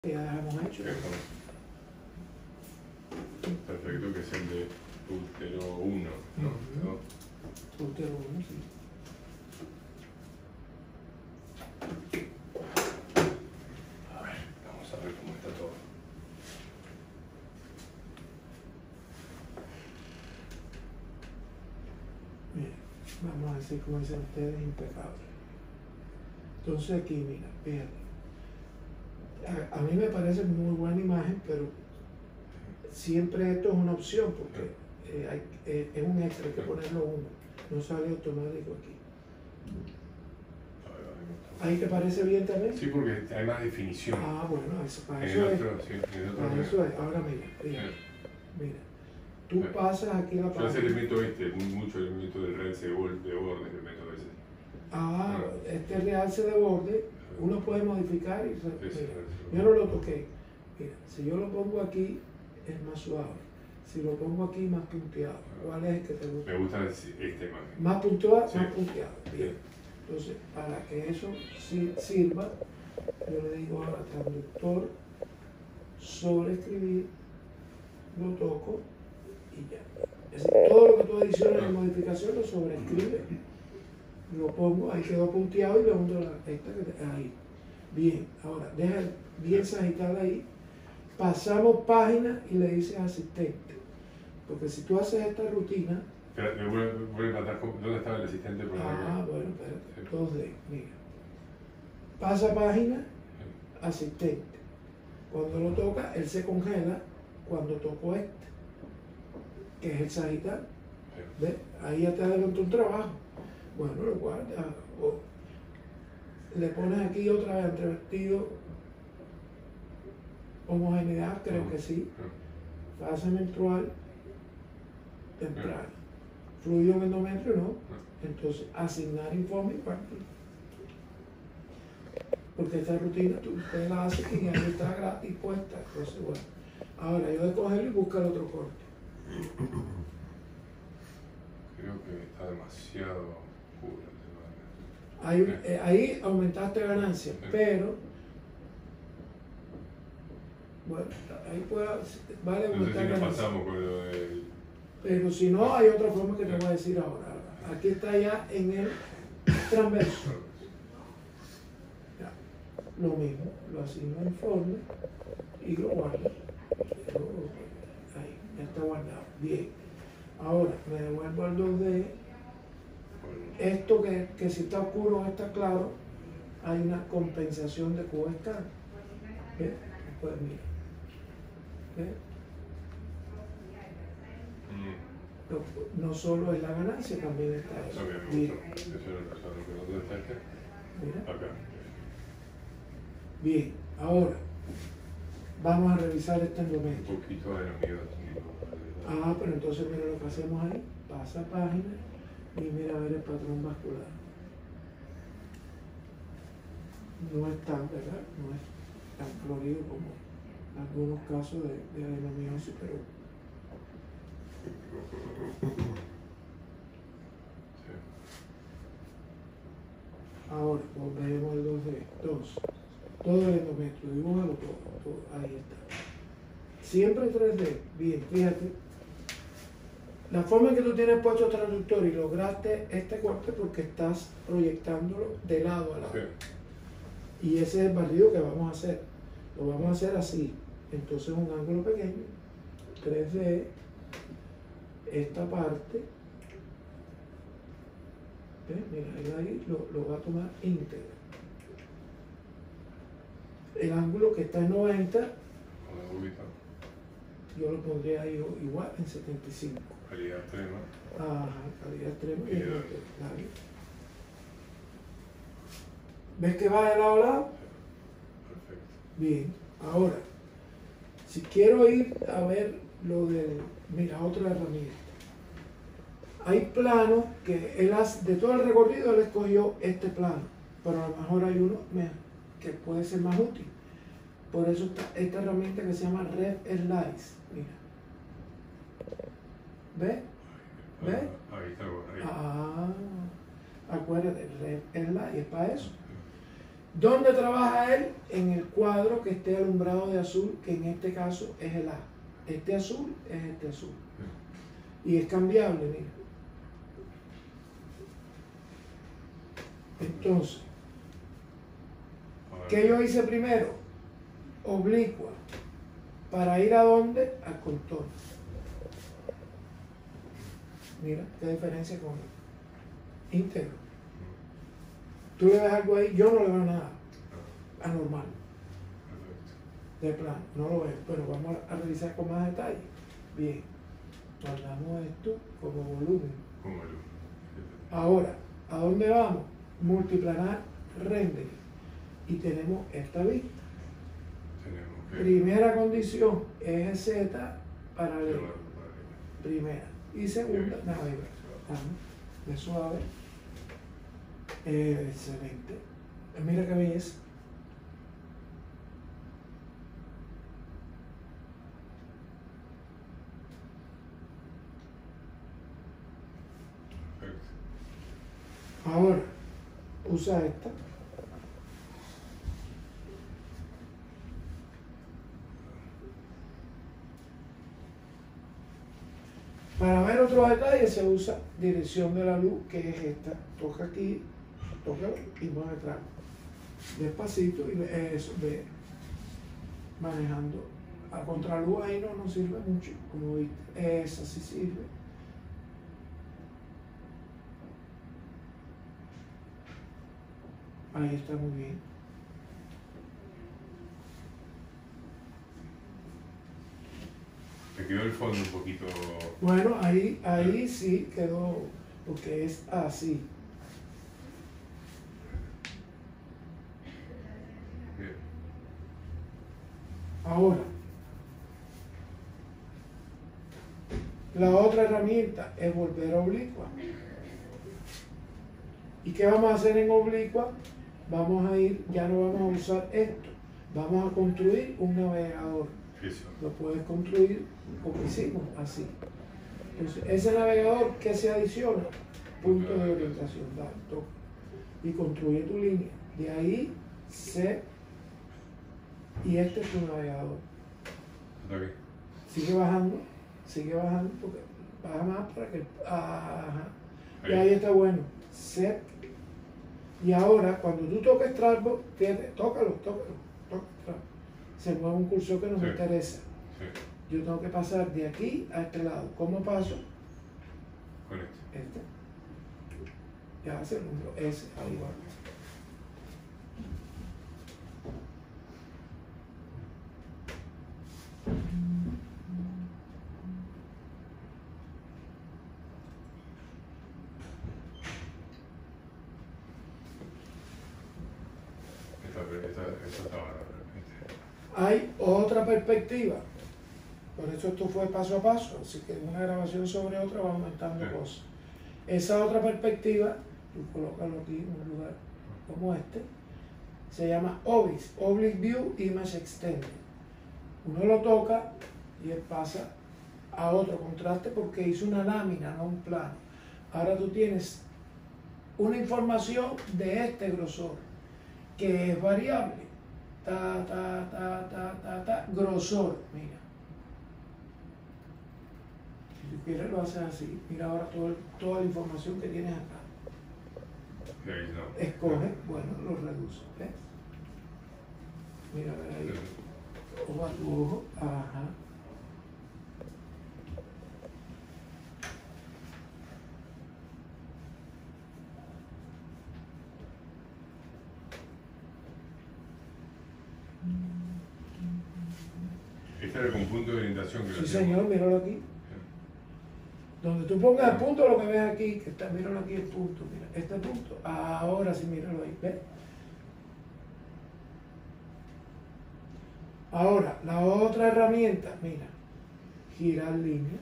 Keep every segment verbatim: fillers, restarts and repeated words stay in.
que ya hemos hecho. Perfecto, que es el de útero uno, ¿no? Uh-huh. Útero uno, sí. A ver, vamos a ver cómo está todo. Mira, vamos a decir como dicen ustedes, impecable. Entonces aquí, mira, fíjate. A, a mí me parece muy buena imagen, pero siempre esto es una opción porque eh, hay, eh, es un extra, hay que ponerlo uno, no sale automático aquí. ¿Ahí te parece bien también? Sí, porque hay más definición. Ah, bueno, eso, para en eso el es. otro, sí, en el otro Para no. eso es. Ahora mira, mira, mira. Tú Sí. pasas aquí la Yo página. ese elemento este, mucho elemento del realce de borde, de borde, el elemento ese. Ah, este realce de borde, uno puede modificar y... Sí, sí, Mira, sí. yo no lo toqué. Mira, si yo lo pongo aquí, es más suave. Si lo pongo aquí, más punteado. ¿Cuál es el que te gusta? Me gusta esta imagen. Más puntuado, Sí. más punteado. Bien. Entonces, para que eso sí sirva, yo le digo ahora traductor, sobreescribir, lo toco y ya. Es decir, todo lo que tú adicionas en modificación lo sobreescribe, lo pongo, ahí quedó punteado y le hundo la esta que te, ahí. Bien, ahora deja bien sagitada ahí, pasamos página y le dices asistente, porque si tú haces esta rutina. Espera, me vuelve, vuelve a matar. ¿Dónde estaba el asistente? Por Ah, bueno, espérate. dos D, mira. Pasa página, asistente. Cuando lo toca, él se congela cuando toco este, que es el sagital. ¿Ves? Ahí ya te adelantó un trabajo. Bueno, lo guardas. O le pones aquí otra vez entre vestido, homogeneidad, creo que sí. Fase menstrual, temprana. Fluido endometrio, no. Entonces, asignar informe y partir. Porque esta rutina tú usted la hace y ahí está gratis puesta. Entonces, bueno. Ahora yo de cogerlo y buscar otro corte. Creo que está demasiado oscuro. Ahí, eh, ahí aumentaste ganancias, pero bueno, ahí puede, vale No sé aumentar si nos ganancias. pasamos con lo del... Pero si no, hay otra forma que te voy a decir ahora. Aquí está ya en el transverso. Ya, lo mismo, lo asigno en forma y lo guardo. Ahí, ya está guardado. Bien. Ahora me devuelvo al dos D. Esto que, que si está oscuro o está claro, hay una compensación de Q scan. ¿Ves? Pues mira. ¿Ves? No, no solo es la ganancia, también está eso. Eso que me Mira. gustó. Eso era lo que ¿dónde está este? Mira. Acá. Bien, ahora vamos a revisar este momento. Un poquito de enemigo. Ah, pero entonces mira lo que hacemos ahí. Pasa página y mira a ver el patrón vascular. No es tan, ¿verdad? No es tan florido como algunos casos de, de adenomiosis, pero Sí. ahora volvemos al dos D. dos. Todo el endometrio, dibújalo todo, todo, ahí está. Siempre tres D. Bien, fíjate. La forma en que tú tienes puesto el traductor y lograste este corte porque estás proyectándolo de lado a lado. Sí. Y ese es el barrido que vamos a hacer. Lo vamos a hacer así. Entonces un ángulo pequeño, tres D, esta parte. ¿Ves? Mira, ahí lo, lo va a tomar íntegro. El ángulo que está en noventa, yo lo pondría ahí igual en setenta y cinco. Calidad extrema. Ajá, calidad extrema. Y Y de- claro. ¿Ves que va de lado a lado? Perfecto. Bien, ahora, si quiero ir a ver lo de, mira, otra herramienta. Hay planos que él hace, de todo el recorrido él escogió este plano, pero a lo mejor hay uno mira, que puede ser más útil. Por eso está esta herramienta que se llama Rev Slice. Mira. ¿Ves? ¿Ves? Ahí está, ahí. Ah, acuérdate, Rev Slice es para eso. ¿Dónde trabaja él? En el cuadro que esté alumbrado de azul, que en este caso es el A. Este azul es este azul. Y es cambiable, mira. Entonces, ¿qué yo hice primero? Oblicua. ¿Para ir a dónde? Al contorno. Mira, qué diferencia con el íntegro. Tú le ves algo ahí, yo no le veo nada anormal. De plano, no lo veo. Pero vamos a revisar con más detalle. Bien. Guardamos esto como volumen. Como volumen. Ahora, ¿a dónde vamos? Multiplanar rendering. Y tenemos esta vista. Tenemos que... Primera condición, eje Z paralelo. Primera. Y segunda, navegar. De suave. Eh, excelente. Mira qué belleza. Ahora, usa esta. Para ver otros detalles se usa dirección de la luz, que es esta. Toca aquí, toca y mueve atrás. Despacito y eso, ve manejando. A contraluz ahí no nos sirve mucho, como viste. Esa sí sirve. Ahí está muy bien. Te quedó el fondo un poquito... Bueno, ahí, ahí sí quedó, porque es así. Bien. Ahora, la otra herramienta es volver a oblicua. ¿Y qué vamos a hacer en oblicua? Vamos a ir, ya no vamos a usar esto, vamos a construir un navegador. Eso. Lo puedes construir como hicimos, así. Entonces, ese navegador, ¿qué se adiciona? Punto de orientación, dale, toca. Y construye tu línea. De ahí, C, y este es tu navegador. Okay. Sigue bajando, sigue bajando, porque baja más para que... Ajá. Y Ahí. ahí está bueno. C. Y ahora, cuando tú toques Strasbourg, fíjate, tócalo, tócalo, tócalo. Se mueve un cursor que nos Sí. interesa. Sí. Yo tengo que pasar de aquí a este lado. ¿Cómo paso? Con este. Este. Ya hace el número S, ahí va. Esta, esta, esta estaba realmente. Hay otra perspectiva. Por eso esto fue paso a paso. Así que una grabación sobre otra va aumentando Sí. cosas. Esa otra perspectiva, tú colócalo aquí en un lugar como este, se llama O B I S, Oblique View Image Extended. Uno lo toca y él pasa a otro contraste porque hizo una lámina, no un plano. Ahora tú tienes una información de este grosor, que es variable. Ta, ta, ta, ta, ta, ta, grosor, mira. Si tú quieres lo haces así. Mira ahora todo el- toda la información que tienes acá. Y ahí no. Escoge, bueno, lo reduce, ¿ves? Mira, a ver ahí. Ojo a tu ojo, ajá. Este era con punto de orientación que lo Sí, hacíamos. señor, míralo aquí. Sí. Donde tú pongas el punto, lo que ves aquí, que está, míralo aquí el punto, mira, este punto. Ahora sí, míralo ahí, ¿ves? Ahora, la otra herramienta, mira, girar línea.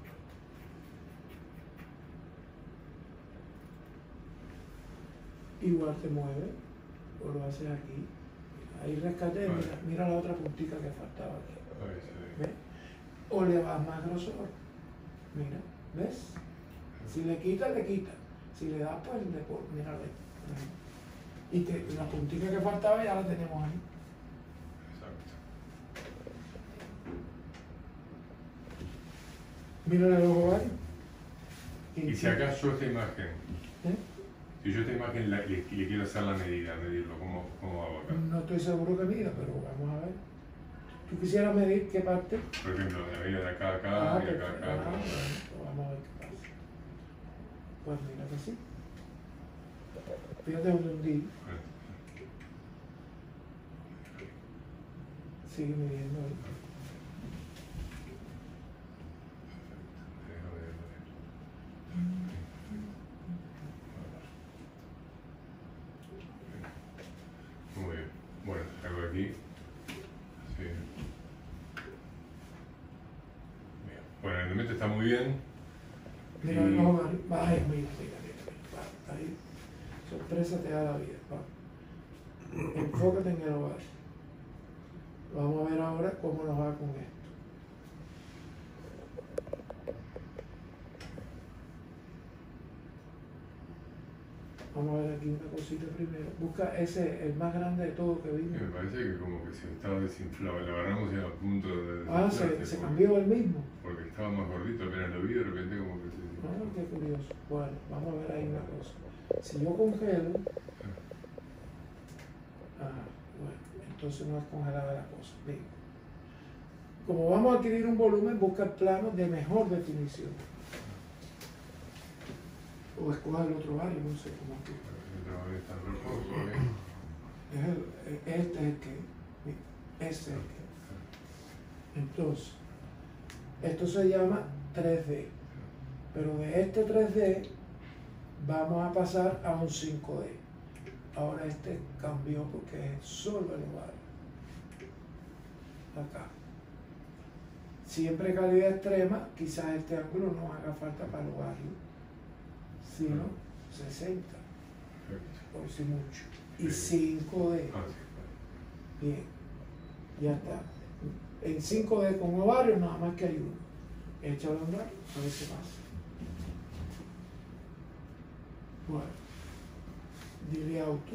Igual te mueve, o lo haces aquí. Ahí rescaté, mira, mira la otra puntita que faltaba aquí. Ahí se ve. ¿Ves? O le vas más grosor. Mira, ¿ves? Si le quita, le quita. Si le das, pues le pone. Mira, ve. Y te, la puntita que faltaba ya la tenemos ahí. Exacto. Mira los ovarios. Y si acá yo esta imagen, ¿Eh? si yo esta imagen la- le, le quiero hacer la medida, medirlo, ¿cómo, cómo hago acá? No estoy seguro que mida, pero vamos a ver. ¿Tú quisieras medir qué parte? Por ejemplo, la medida de acá a acá Ah, y acá a perfecto. acá. Ah, bueno, pues vamos a ver qué pasa. Pues mira que sí. Fíjate donde hundí. Sigue midiendo ahí. Muy bien. Bueno, algo aquí. Sí. Bien. Bueno, el elemento está muy bien. Mira Y- los ovarios. Ay, mira, mira, mira. Va, ahí. Sorpresa te da la vida. Va. Enfócate en el ovario. Vamos a ver ahora cómo nos va con esto. Vamos a ver aquí una cosita primero. Busca ese, el más grande de todo que Sí, vimos. me parece que como que se estaba desinflado. La agarramos y a punto de Ah, se, desinflarse, se porque- cambió el mismo. Porque estaba más gordito, apenas lo vi, de repente como que se Ah, desinfló. qué curioso. Bueno, vamos a ver ahí una cosa. Si yo congelo, ah, bueno, entonces no es congelada la cosa. Bien. Como vamos a adquirir un volumen, busca el plano de mejor definición. O escoja el otro ovario, no sé cómo tú. El trabajo está en reposo, ¿ok? Es el- este es el que, mira, este es el que. Entonces, esto se llama tres D. Pero de este tres D vamos a pasar a un cinco D. Ahora este cambió porque es solo el ovario. Acá. Siempre calidad extrema, quizás este ángulo no haga falta para el ovario, sino sesenta, Perfecto. por si mucho. Y Sí. cinco D. Ah, sí. Bien, ya está. En cinco D con ovario nada más que hay uno. Échalo a andar, a ver qué pasa. Bueno, dile auto.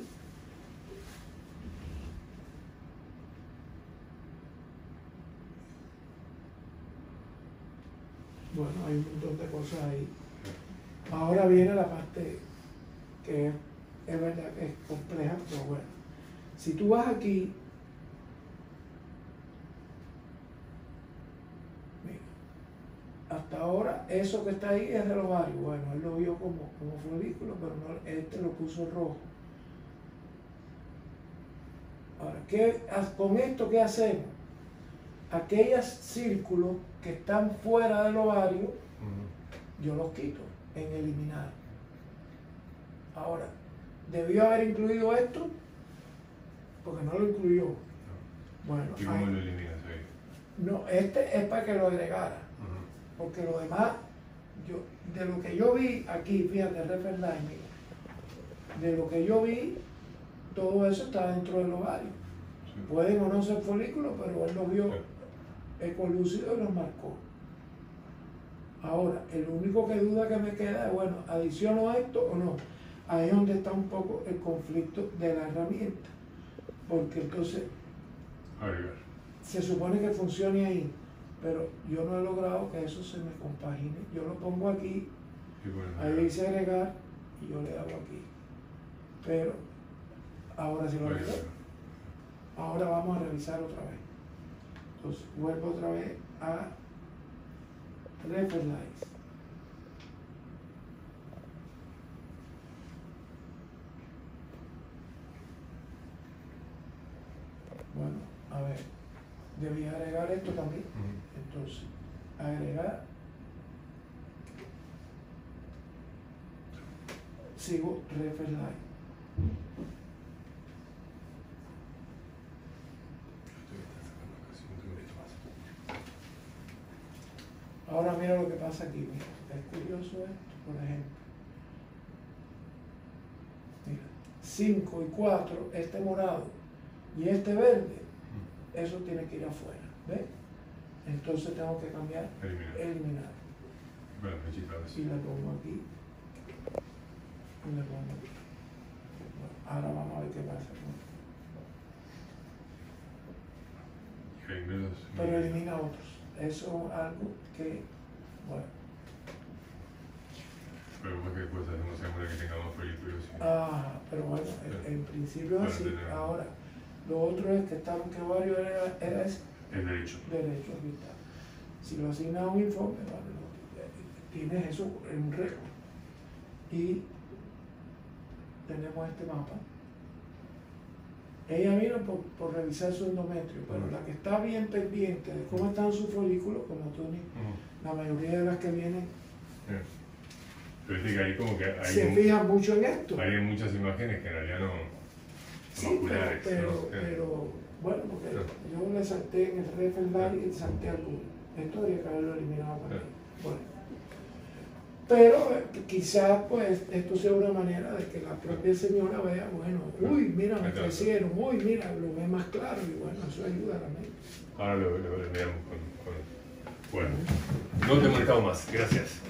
Bueno, hay un montón de cosas ahí. Ahora viene la parte que es, es verdad que es compleja, pero bueno. Si tú vas aquí, mira, hasta ahora eso que está ahí es del ovario. Bueno, él lo vio como, como folículo, pero no, este lo puso rojo. Ahora, ¿qué, con esto qué hacemos? Aquellos círculos que están fuera del ovario, Ujú. yo los quito en eliminar. Ahora, ¿debió haber incluido esto? Porque no lo incluyó. No. Bueno, ¿Y cómo ahí- lo eliminas ahí? no, este es para que lo agregara. Ujú. Porque lo demás, yo, de lo que yo vi aquí, fíjate, refer line, mira, de lo que yo vi, todo eso está dentro del ovario. Sí. Pueden o no ser folículos, pero él lo vio Sí. ecolúcido y lo marcó. Ahora, el único que duda que me queda es, bueno, ¿adiciono esto o no? Ahí es donde está un poco el conflicto de la herramienta. Porque entonces Agregar. se supone que funcione ahí, pero yo no he logrado que eso se me compagine. Yo lo pongo aquí, Y bueno, ahí dice agregar y yo le hago aquí. Pero ahora sí lo agregar. agrego. Ahora vamos a revisar otra vez. Entonces vuelvo otra vez a Referlize. Bueno, a ver, debí agregar esto también. Ujú. Entonces, agregar. Sigo Referlize. Estoy sacando casi un segundito más. Ahora mira lo que pasa aquí, mira. Es curioso esto, por ejemplo. Mira, cinco y cuatro, este morado y este verde, Ujú. eso tiene que ir afuera, ¿ves? Entonces tengo que cambiar, Eliminar. eliminar. Bueno, me chicas. Y le pongo aquí. Y le pongo aquí. Bueno, Ahora vamos a ver qué pasa. ¿No? Pero elimina otros. Eso es algo que, bueno. Pero cualquier cosa, no se que tengamos folículos. ¿Sí? Ah, pero bueno, en, en principio es así. Ahora, lo otro es que estaba en qué barrio era, era ese. El derecho. Derecho, aquí está. Si lo asignas a un informe, vale, no, tienes eso en un récord. Y tenemos este mapa. Ella vino por, por revisar su endometrio, pero la que está bien pendiente de cómo están sus folículos, como tú, uh-huh. la mayoría de las que vienen, yeah. Pero que hay como que hay se un, fijan mucho en esto. Hay muchas imágenes que en realidad no son sí, oculares. Pero, ¿no? pero, pero bueno, porque no. yo le salté en el referendar y salté alguno. Esto habría que haberlo eliminado también. No. Bueno. Pero eh, quizás pues esto sea una manera de que la propia señora vea, bueno, uy, mira, me crecieron, uy, mira, lo ve más claro y bueno, eso ayuda a la mente. Ahora lo, lo, lo veamos con, con... Bueno, no te molestamos más, gracias.